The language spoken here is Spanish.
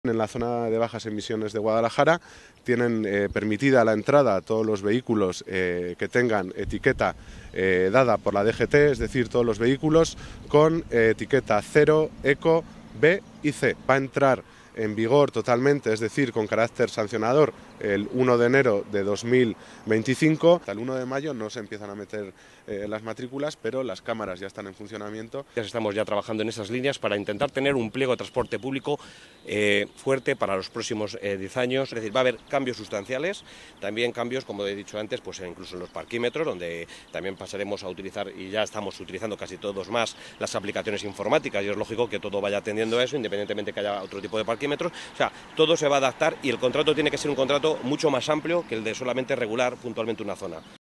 En la zona de bajas emisiones de Guadalajara tienen permitida la entrada a todos los vehículos que tengan etiqueta dada por la DGT, es decir, todos los vehículos con etiqueta 0, Eco, B y C. Va a entrar en vigor totalmente, es decir, con carácter sancionador, el 1 de enero de 2025. Hasta el 1 de mayo no se empiezan a meter las matrículas, pero las cámaras ya están en funcionamiento. Estamos ya trabajando en esas líneas para intentar tener un pliego de transporte público fuerte para los próximos 10 años. Es decir, va a haber cambios sustanciales, también cambios, como he dicho antes, pues incluso en los parquímetros, donde también pasaremos a utilizar, y ya estamos utilizando casi todos más, las aplicaciones informáticas, y es lógico que todo vaya atendiendo a eso, independientemente que haya otro tipo de parquímetros. O sea, todo se va a adaptar y el contrato tiene que ser un contrato mucho más amplio que el de solamente regular puntualmente una zona.